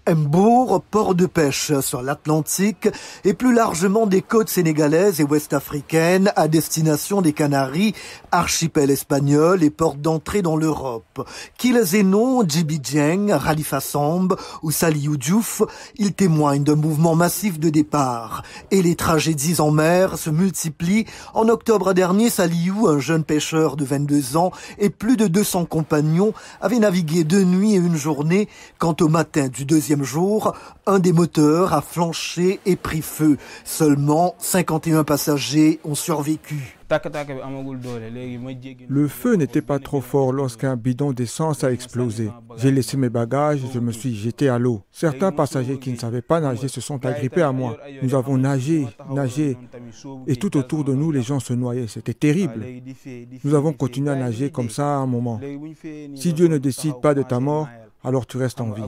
Mbour, port de pêche sur l'Atlantique et plus largement des côtes sénégalaises et ouest-africaines à destination des Canaries, archipel espagnol et porte d'entrée dans l'Europe. Qu'ils aient nom, Djiby Dieng, Khalifa Samb ou Saliou Diouf, ils témoignent d'un mouvement massif de départ. Et les tragédies en mer se multiplient. En octobre dernier, Saliou, un jeune pêcheur de 22 ans et plus de 200 compagnons avaient navigué 2 nuits et 1 journée quand au matin du deuxième jour, un des moteurs a flanché et pris feu. Seulement 51 passagers ont survécu. Le feu n'était pas trop fort lorsqu'un bidon d'essence a explosé. J'ai laissé mes bagages et je me suis jeté à l'eau. Certains passagers qui ne savaient pas nager se sont agrippés à moi. Nous avons nagé, et tout autour de nous, les gens se noyaient. C'était terrible. Nous avons continué à nager comme ça à un moment. Si Dieu ne décide pas de ta mort, alors tu restes en vie.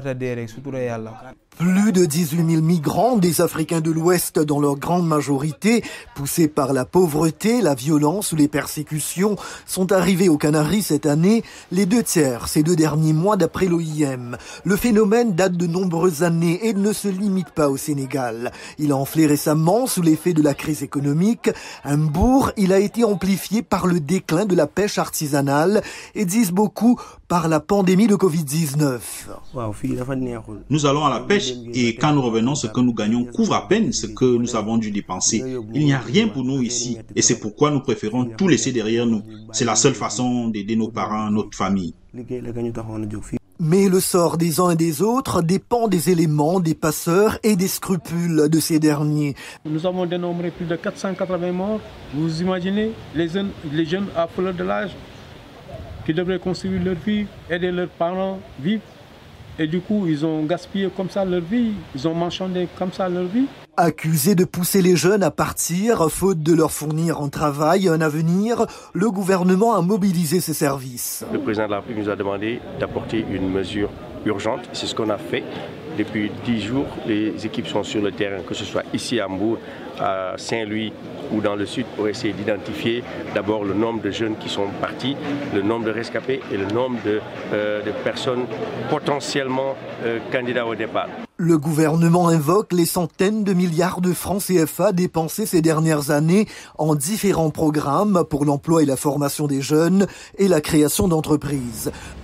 Plus de 18 000 migrants, des Africains de l'Ouest dans leur grande majorité, poussés par la pauvreté, la violence ou les persécutions, sont arrivés aux Canaries cette année, les 2 tiers ces 2 derniers mois d'après l'OIM. Le phénomène date de nombreuses années et ne se limite pas au Sénégal. Il a enflé récemment sous l'effet de la crise économique. À Mbour, il a été amplifié par le déclin de la pêche artisanale et disent beaucoup par la pandémie de Covid-19. Nous allons à la pêche et quand nous revenons, ce que nous gagnons couvre à peine ce que nous avons dû dépenser. Il n'y a rien pour nous ici et c'est pourquoi nous préférons tout laisser derrière nous. C'est la seule façon d'aider nos parents, notre famille. Mais le sort des uns et des autres dépend des éléments, des passeurs et des scrupules de ces derniers. Nous avons dénombré plus de 480 morts. Vous imaginez les jeunes à fleur de l'âge qui devraient construire leur vie, aider leurs parents vivre. Et du coup, ils ont gaspillé comme ça leur vie, ils ont marchandé comme ça leur vie. Accusé de pousser les jeunes à partir, faute de leur fournir un travail et un avenir, le gouvernement a mobilisé ses services. Le président de la République nous a demandé d'apporter une mesure urgente. C'est ce qu'on a fait. Depuis 10 jours, les équipes sont sur le terrain, que ce soit ici à Mbour, à Saint-Louis ou dans le sud, pour essayer d'identifier d'abord le nombre de jeunes qui sont partis, le nombre de rescapés et le nombre de personnes potentiellement candidats au départ. Le gouvernement invoque les centaines de milliards de francs CFA dépensés ces dernières années en différents programmes pour l'emploi et la formation des jeunes et la création d'entreprises.